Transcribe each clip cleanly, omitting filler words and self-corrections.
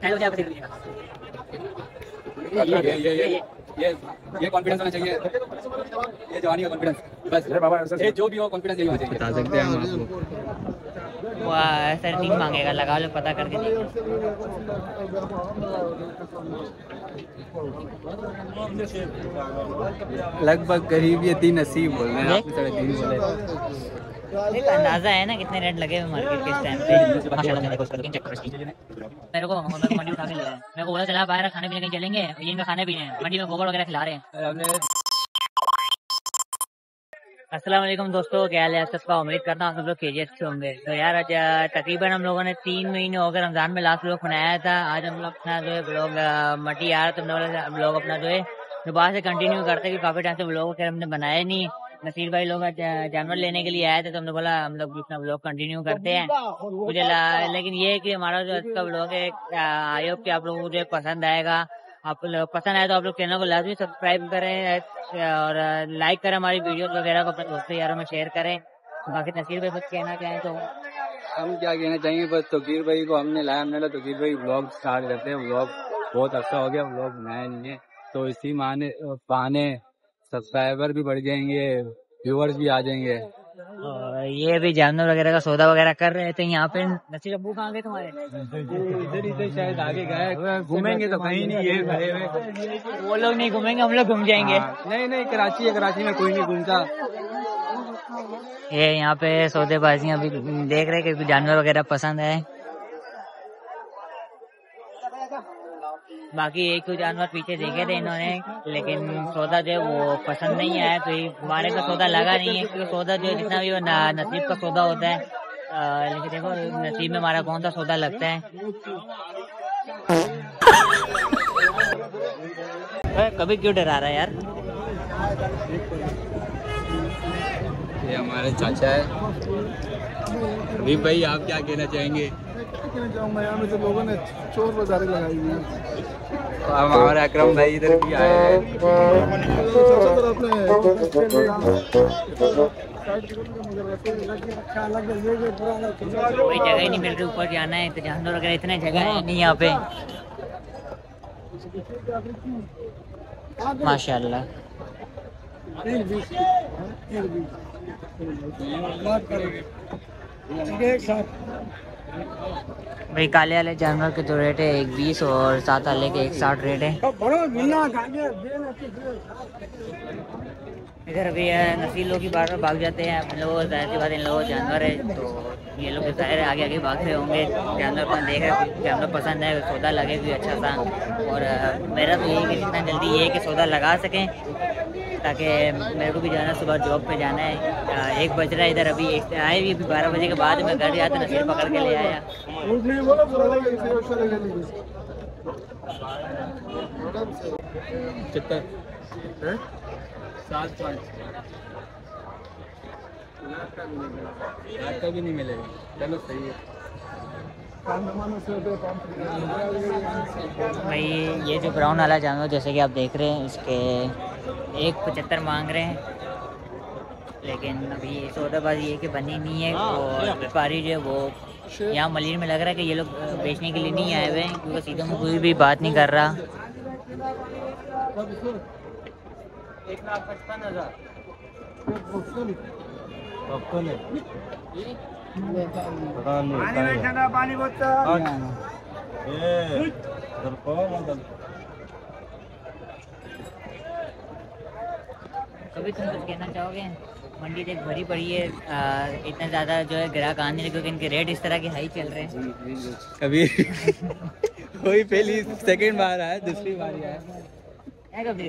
ये कॉन्फिडेंस होना चाहिए, ये जवानी का कॉन्फिडेंस, बस ये जो भी हो कॉन्फिडेंस यही होना चाहिए। बता सकते हैं हम आपको। वाह सर 3 मांगेगा, लगा लो पता करके देखो। लगभग करीब ये 380 बोल रहे हैं, आपने 3.5 बोले। एक अंदाजा है ना कितने रेट लगे हुए मार्केट के इस टाइम पे। माशाल्लाह मेरे को चेक करो। मेरे को मंडी उठा के लिया है। मेरे को बोला चला बाहर खाने पीने कहीं चलेंगे, ये इनका खाने पीने हैं, मंडी में गोबर वगैरह खिला रहे हैं। अस्सलाम वालेकुम दोस्तों, क्या हाल है आप सबका। उम्मीद करता हूँ आप सब लोग खैरियत से होंगे। तो यार आज तकरीबन हम लोगों ने 3 महीने हो गए रमजान में लास्ट ब्लॉग बनाया था। आज हम लोग अपना जो है ब्लॉग मटी आ रहा तो हम ब्लॉग अपना जो है दोबारा से कंटिन्यू करते कि काफी टाइम से ब्लॉग वगैरह हमने बनाया नहीं। नसीर भाई लोग जानवर लेने के लिए आए थे तो हमने बोला हम लोग अपना ब्लॉग कंटिन्यू करते हैं। मुझे लेकिन ये है कि हमारा जो आज का ब्लॉग है आई होप कि आप लोगों को जो पसंद आएगा। आप लोग पसंद आए तो आप लोग चैनल को लाजमी सब्सक्राइब करें और लाइक करें हमारी वीडियोस वगैरह को अपने दोस्तों यारों में शेयर करें। बाकी नसीर भाई कुछ कहना चाहें तो। हम क्या कहना चाहेंगे, बस तौकीर भाई को हमने लाया, हमने तौकीर भाई ब्लॉग स्टार्ट करते हैं। ब्लॉग बहुत अच्छा हो गया, ब्लॉग बनाया नहीं है तो इसी बहाने सब्सक्राइबर भी बढ़ जाएंगे, व्यूअर्स भी आ जाएंगे। ये भी जानवर वगैरह का सौदा वगैरह कर रहे थे यहाँ पे। नसीर अब्बू कहाँ गए तुम्हारे? इधर शायद आगे गए, घूमेंगे तो कहीं नहीं, ये भरे हुए। वो लोग नहीं घूमेंगे, हम लोग घूम जाएंगे। नहीं कराची है, कराची में कोई नहीं घूमता। ये यहाँ पे सौदेबाजियां अभी देख रहे कि जानवर वगैरह पसंद है। बाकी एक दो जानवर पीछे देखे थे इन्होंने, लेकिन सौदा जो है वो पसंद नहीं आया, तो हमारे का सौदा लगा नहीं है क्योंकि सौदा जो है जितना भी वो नसीब का सौदा होता है। लेकिन देखो नसीब में हमारा कौन सा सौदा लगता है। कभी क्यों डरा रहा है यार? ये हमारे चाचा है। अभी भाई आप क्या कहना चाहेंगे? यहाँ में तो लोगों ने चोर बाजारी लगाई हुई है। हमारे अकरम भाई इधर भी आए हैं। कोई जगह ही नहीं मिल रही, ऊपर जाना है तो जानवर वगैरह इतने जगह है नहीं यहाँ पे। माशाल्लाह भाई काले वाले जानवर के जो रेट है 1.20 और सात वाले के 1.60 रेट है। इधर अभी नसील लोग की बार बार भाग जाते हैं, हम लोग जाहिर सी बात इन लोगों जानवर है तो ये लोग जाहिर है आगे आगे भाग रहे होंगे। जानवर पर देख रहे जानवर पसंद है, सौदा लगे भी अच्छा सा। और मेरा तो यही कि जितना जल्दी ये है कि सौदा लगा सकें ताकि मेरे को भी जाना, सुबह जॉब पे जाना है। 1 बज रहा है इधर, अभी आए भी अभी 12 बजे के बाद मैं घर जाता नसीर पकड़ के ले आया। कितना 7-5 लाख का भी नहीं मिलेगा। चलो सही है भाई। ये जो ब्राउन वाला जानवर जैसे कि आप देख रहे हैं इसके 1.75 मांग रहे हैं, लेकिन अभी सौदाबाजी ये कि बनी नहीं है। और व्यापारी जो है वो यहाँ मलिर में लग रहा है कि ये लोग बेचने के लिए नहीं आए हुए हैं क्योंकि सीधे में कोई भी बात नहीं कर रहा। 1,55,000 पानी कभी तुम कुछ कहना चाहोगे? मंडी देख भरी पड़ी है, इतना ज़्यादा जो है ग्राहक आने लगे क्योंकि इनके रेट इस तरह के हाई चल रहे हैं। कभी कोई पहली सेकंड बार आया, दूसरी बार आया। कभी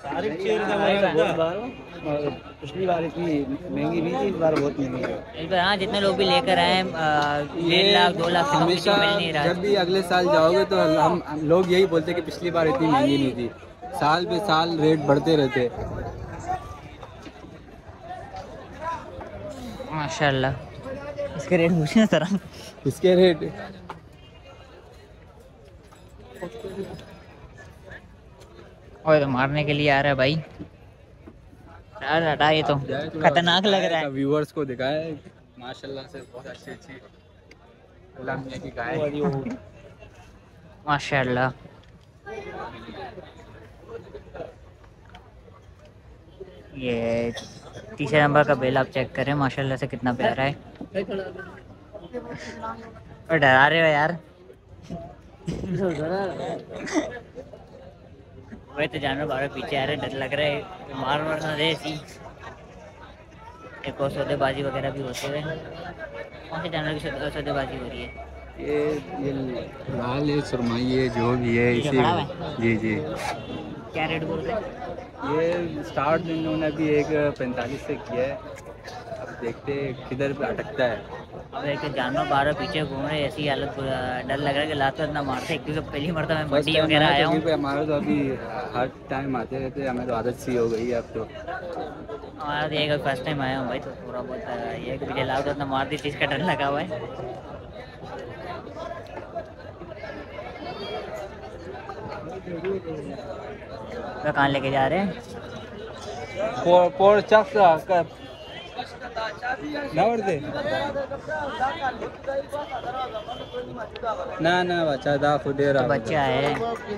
पिछली बार इतनी महंगी नहीं थी, इस बार बहुत महंगी है। इस बार हाँ जितने लोग भी लेकर आए 1.5 लाख 2 लाख हमेशा मिल नहीं रहा। जब भी अगले साल जाओगे तो हम लोग यही बोलते कि पिछली बार इतनी महंगी नहीं थी। साल पे साल रेट बढ़ते रहते। माशाल्लाह इसके रेट पूछना जरा। इसके रेट और तो मारने के लिए आ रहा है भाई। यार हटा, ये तो खतरनाक लग रहा है। व्यूअर्स को दिखाया माशाल्लाह से बहुत अच्छी अल्लाह मियां की गाय। माशाल्लाह। ये तीसरे नंबर का बेल आप चेक करें, माशाल्लाह से कितना प्यारा है। और डरा रहे हो यार। वही तो जानवर बारह पीछे आ रहे, डर लग रहा है मार ना दे ऐसी। एक और सौदेबाजी वगैरह भी होते हुए। कौन से जानवर की सौदेबाजी हो रही है? ये लाल है, सुरमई है, जो भी है इसी। जी जी। क्या रेट बोल रहे हैं? ये स्टार्ट इन्होंने अभी 1.45 से किया है, अब देखते किधर पे अटकता है। अब एक जानवर बारह पीछे घूम रहे, ऐसी हालत, डर लग रहा है कि लात इतना मारते, क्योंकि पहली मरतबा मैं मंडी वगैरह आया हूँ। हमारा तो अभी हर टाइम आते रहते, हमें तो आदत सी हो गई है अब तो। हमारा तो एक फर्स्ट टाइम आया हूँ भाई, तो थोड़ा बहुत ये कि मुझे लात इतना मार दी, चीज़ का डर लगा हुआ है। तो कहाँ लेके जा रहे हैं? ना बच्चा दा फुटेरा, बच्चा है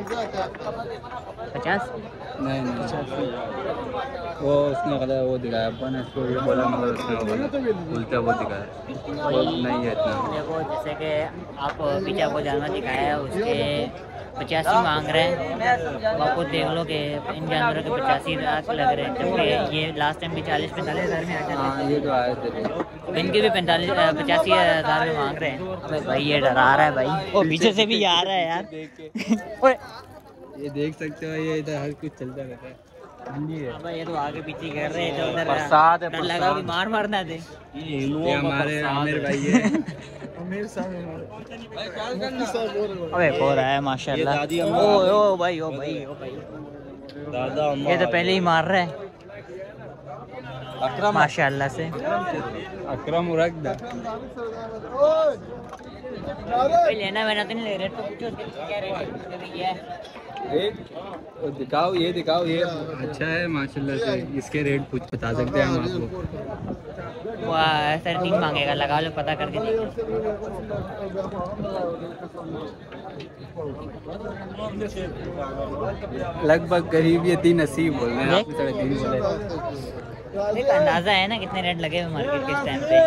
50। नहीं वो उसने गलत वो दिखाया, अपन इसको ये बोला मगर उसने उल्टा वो दिखाया, वो नहीं है इतना। देखो जैसे कि आप पीछे आपको जानवर दिखाया है, उसके 85 मांग रहे हैं। तो आपको देख लो कि इन जानवरों के 85 लाख लग रहे हैं, जबकि ये लास्ट टाइम भी 40-45 हज़ार में आ जाते हैं। हाँ ये तो आए थे, इनके भी 85 हज़ार में मांग रहे हैं। अबे भाई ये डरा रहा है भाई, वो पीछे से भी आ रहा है यार। ये देख सकते हो, ये इधर हर कुछ चलता रहता है। भाई ये तो आगे पीछे कर रहे हैं, तो उधर बरसात है, डर लगा कि मार ना दे। ये हमारे आमिर भाई है। अबे हो रहा है माशाल्लाह। ओ भाई दादा ये तो पहले ही मार रहा है अकरम, माशाल्लाह से। अकरम रख दा। भाई लेना मैंने तो नहीं ले, रेट तो पूछो क्या रेट है? दिखाओ, ये दिखाओ, ये अच्छा है माशाल्लाह से। इसके रेट कुछ बता सकते हैं हम आपको? वो 3.5 मांगेगा, लगा लो पता करके देखो। लगभग करीब ये 380 बोल रहे हैं, आपको 3.5 बोले। एक अंदाजा है ना कितने रेट लगे हुए मार्केट के इस टाइम पे?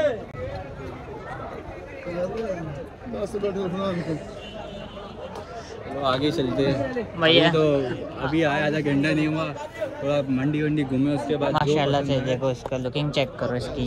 तो आगे चलते हैं भैया। तो अभी आया, आधा घंटा नहीं हुआ, थोड़ा मंडी वंडी घूमे, उसके बाद माशाल्लाह से देखो इसका लुकिंग चेक करो इसकी।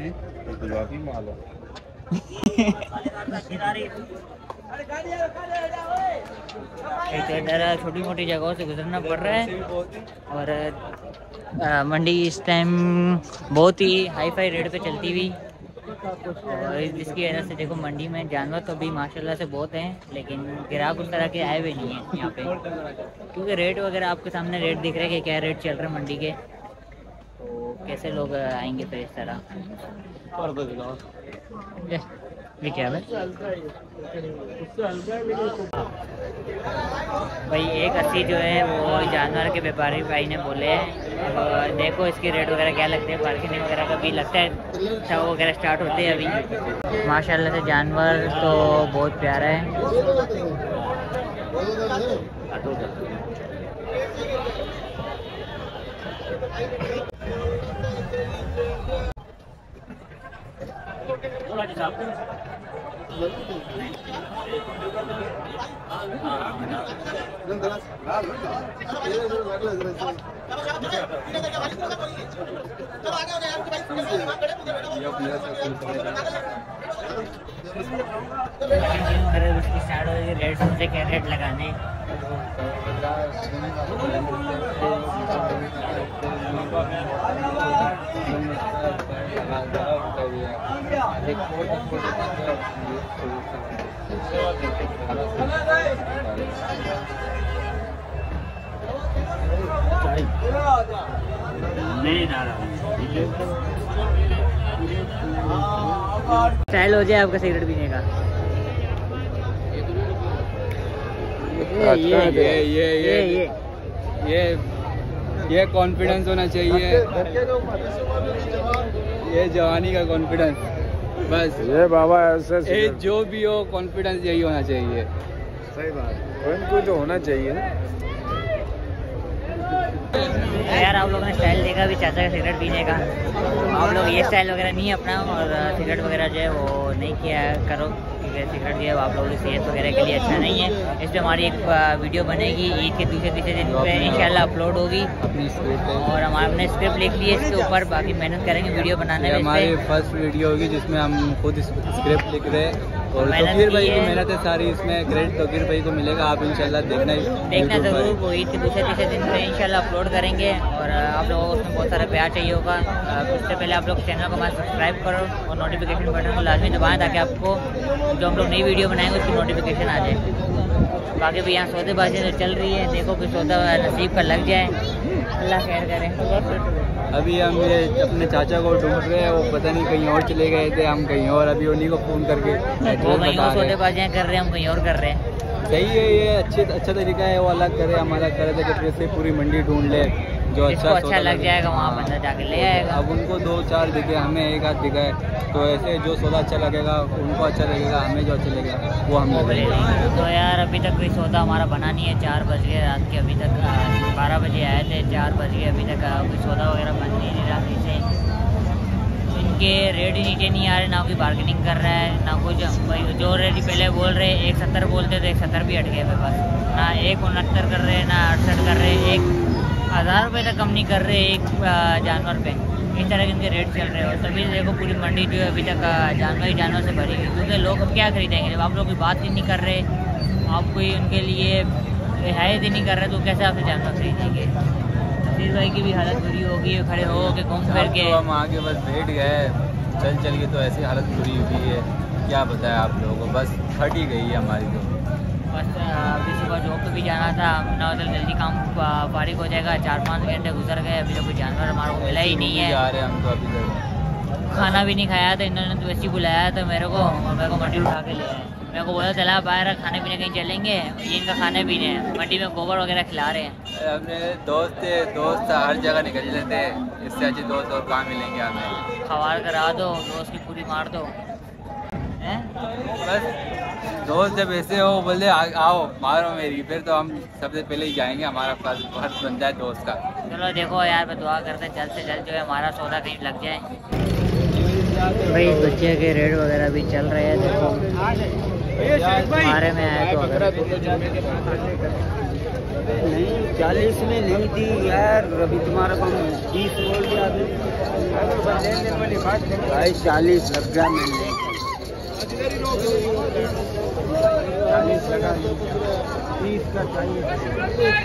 इधर छोटी मोटी जगहों से गुजरना पड़ रहा है, और मंडी इस टाइम बहुत ही हाई फाई रेट पे चलती हुई, और जिसकी वजह से देखो मंडी में जानवर तो भी माशाल्लाह से बहुत हैं, लेकिन ग्राहक उस तरह के आए हुए नहीं हैं यहाँ पे, क्योंकि रेट वगैरह आपके सामने रेट दिख रहे हैं कि क्या रेट चल रहे हैं मंडी के, तो कैसे लोग आएंगे फिर इस तरह। ये क्या है भाई? 180 जो है वो जानवर के व्यापारी भाई ने बोले हैं। अब देखो इसकी रेट वगैरह क्या लगते हैं, बार्गेनिंग वगैरह का भी लगता है, शो वगैरह स्टार्ट होते हैं अभी। माशाल्लाह से जानवर तो बहुत प्यारा है। रेट से क्या रेट लगाने? स्टाइल हो जाए आपका सिगरेट पीने का। ये कॉन्फिडेंस होना चाहिए, ये जवानी का कॉन्फिडेंस, बस। ये बाबा ऐसे जो भी हो कॉन्फिडेंस यही होना चाहिए। सही बात। कोई तो होना चाहिए ना। यार आप लोगों ने स्टाइल देखा अभी चाचा का सिगरेट पीने का। आप लोग ये स्टाइल वगैरह नहीं अपना और सिगरेट वगैरह जो है वो नहीं किया करो, क्योंकि सिगरेट जो है वो आप लोगों की सेहत वगैरह के लिए अच्छा नहीं है। इस पर हमारी एक वीडियो बनेगी ईद के दूसरे दिन पे इंशाल्लाह अपलोड होगी अपनी स्क्रिप्ट और हम अपने स्क्रिप्ट लिख ली है इसके ऊपर, बाकी मेहनत करेंगे वीडियो बनाने में। हमारी फर्स्ट वीडियो होगी जिसमें हम खुद स्क्रिप्ट लिख रहे हैं और तौकीर भाई की मेहनत है सारी, इसमें क्रेडिट तौकीर भाई को मिलेगा। आप इंशाल्लाह देखना जरूर, वो ईद के दूसरे दिन पे इंशाल्लाह अपलोड करेंगे और आप लोगों को उसमें बहुत सारा प्यार चाहिए होगा। उससे पहले आप लोग चैनल को हमारा सब्सक्राइब करो और नोटिफिकेशन बटन को लाजमी दबाएं ताकि आपको जो हम लोग नई वीडियो बनाएंगे उसकी नोटिफिकेशन आ जाए। बाकी भी यहाँ सौदेबाजी तो चल रही है, देखो कि सौदा नसीब का लग जाए, अल्लाह खैर करे। अभी हम ये अपने चाचा को ढूंढ रहे हैं, वो पता नहीं कहीं और चले गए थे, हम कहीं और अभी उन्हीं को फोन करके वो कहीं और सौदेबाजियाँ कर रहे हैं, हम कहीं और कर रहे हैं। सही है, ये अच्छा तरीका है, वो अलग करे हम अलग करे थे कि फिर पूरी मंडी ढूंढ ले जो अच्छा लग जाएगा वहाँ बंदा जाके ले आएगा। अब उनको 2-4 दिखे, हमें एक आध दिखा है, तो ऐसे जो सौदा अच्छा लगेगा उनको अच्छा लगेगा, हमें जो अच्छा लगेगा वो हम ले लेंगे। तो यार अभी तक कोई सौदा हमारा बना नहीं है, 4 बज गए रात के, अभी तक 12 बजे आए थे, 4 बज गए, अभी तक कोई सौदा वगैरह बन नहीं रहा। से इनके रेट ही नीचे नहीं आ रहे, ना कोई बार्गेनिंग कर रहा है ना कुछ। जो रेट पहले बोल रहे 170 बोलते तो 170 भी हट गए मेरे पास, ना 169 कर रहे ना 68 कर रहे, 1000 रुपये तक कम नहीं कर रहे एक जानवर पे। इस तरह के इनके रेट चल रहे हैं और तभी देखो पूरी मंडी जो है अभी तक जानवर से भरी हुई, क्योंकि लोग अब क्या खरीदेंगे जब आप लोग की बात ही नहीं कर रहे, आप कोई उनके लिए रियायत ही नहीं कर रहे तो कैसे आपसे जानवर खरीदेंगे। नसीर भाई की भी हालत बुरी होगी, खड़े हो के घूम फिर के हम आगे बस बैठ गए, चल के तो ऐसी हालत बुरी हुई है, क्या बताएं आप लोगों को, बस फट ही गई है हमारी तो। बस अभी सुबह जॉब पे भी जाना था, ना उधर जल्दी काम फारिग हो जाएगा, 4-5 घंटे गुजर गए, अभी तो कोई जानवर हमारे को मिला ही नहीं है। जा रहे हैं हम तो अभी तक, खाना भी नहीं खाया था, इन्होंने तो वैसे बुलाया था मेरे को और मेरे को मंडी उठा के ले आए। मेरे को बोला चला बाहर खाने पीने कहीं चलेंगे, ये इनका खाने पीने मंडी में गोबर वगैरह खिला रहे हैं। अपने दोस्त हर जगह निकल लेते हैं, इससे अच्छे दोस्त और कहाँ मिलेंगे हमें। खवार करा दो, दोस्त की पूरी मार दो हैं? बस दोस्त जब ऐसे हो बोलते आओ मारो मेरी, फिर तो हम सबसे पहले ही जाएंगे, हमारा फर्ज बन जाए दोस्त का। चलो देखो यार, मैं दुआ करते हैं जल्द से जल्द जो है हमारा सौदा कहीं लग जाए। भाई बच्चे के रेट वगैरह भी चल रहे हैं, देखो हमारे में आया तो अगर नहीं 40 में नहीं थी यार, अभी तुम्हारा कम 30 बोल दिया भाई, 40 लग गया मिलने 40 लगा, 30 का चाहिए।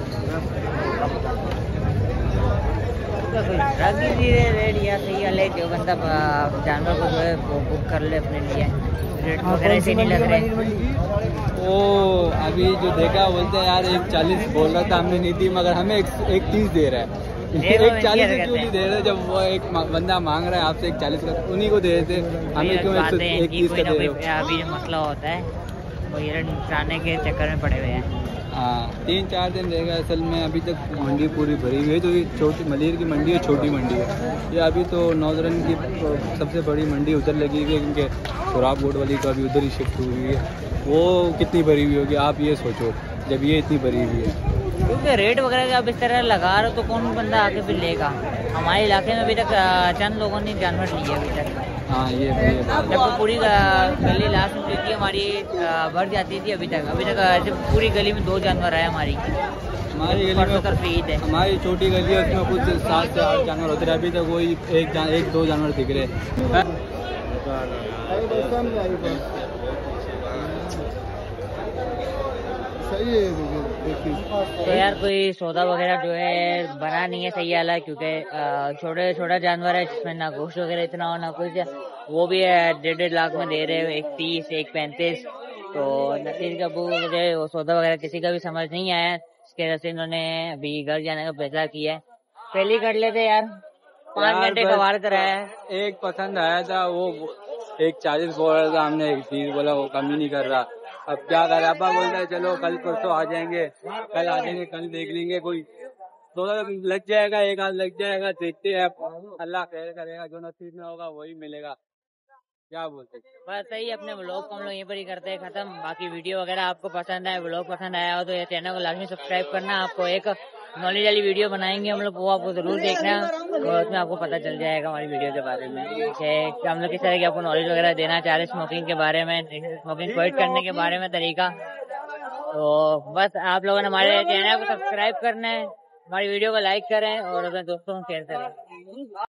रख दीजिए रेट या सही वाले, जो बंदा जानवर को जो है वो बुक कर ले अपने लिए, रेट वगैरह ऐसे नहीं लग रहे। ओ अभी जो देखा बोलते हैं यार 140 बोल रहा था, हमने नहीं दी, मगर हमें 130 दे रहा है। 140 क्यों नहीं दे रहे, जब वो एक बंदा मांग रहा है आपसे 140 का, उन्हीं को दे देते, हमें क्यों 130 का दे रहे हो। अभी मसला होता है वो हिरण निपटाने के चक्कर में पड़े हुए हैं। हाँ 3-4 दिन रहेगा, असल में अभी तक मंडी पूरी भरी हुई है, तो ये छोटी मलिर की मंडी है, छोटी मंडी है ये। अभी तो नौजरन की सबसे बड़ी मंडी उधर लगी हुई है, क्योंकि सुराब बोर्ड वाली तो अभी उधर ही शिफ्ट हुई है। वो कितनी भरी हुई होगी आप ये सोचो, जब ये इतनी भरी हुई है। क्योंकि रेट वगैरह आप इस तरह लगा रहे हो तो कौन बंदा आके फिर लेगा। हमारे इलाके में अभी तक चंद लोगों ने जानवर लिए अभी तक। हाँ ये जब तो पूरी गली लास्ट में थी हमारी भर जाती थी, अभी तक ऐसे पूरी गली में 2 जानवर आए हमारी गली में ईद है। हमारी छोटी गली है, उसमें कुछ 7 से 8 जानवर होते रहे, अभी तक वही 1-2 जानवर दिख रहे। सही है। तो यार कोई सौदा वगैरह जो है बना नहीं है सही वाला, क्योंकि छोटा जानवर है जिसमें ना गोश्त वगैरह इतना हो ना कुछ, वो भी 1.5 लाख में दे रहे हो, 1 30 1 35। तो नसीर का मुझे वो सौदा वगैरह किसी का भी समझ नहीं आया, इसके वजह से इन्होंने अभी घर जाने का फैसला किया है। पहले कर लेते यार, 5 घंटे कवार कराया है। एक पसंद आया था, वो 140 बोल रहा था, हमने 130 बोला, वो कमी नहीं कर रहा। अब क्या करें, अब्बा बोलता है चलो कल परसों आ जाएंगे, कल देख लेंगे, कोई तो लग जाएगा, एक हाथ लग जाएगा, देखते हैं अल्लाह खैर करेगा, जो नसीब में होगा वही मिलेगा। क्या बोलते? बस सही, अपने व्लॉग को हम लोग यहीं पर ही करते हैं खत्म। बाकी वीडियो वगैरह आपको पसंद आए, व्लॉग पसंद आया हो तो ये चैनल को लाजमी सब्सक्राइब करना। आपको एक नॉलेज वाली वीडियो बनाएंगे हम लोग, वो आपको जरूर देखना और उसमें आपको पता चल जाएगा हमारी वीडियो के बारे में कि हम लोग किस तरह की आपको नॉलेज वगैरह देना चाह रहे हैं, स्मोकिंग के बारे में, स्मोकिंग क्विट करने के बारे में तरीका। तो बस आप लोगों ने हमारे चैनल को सब्सक्राइब करना है, हमारी वीडियो को लाइक करें और अपने दोस्तों को शेयर करें।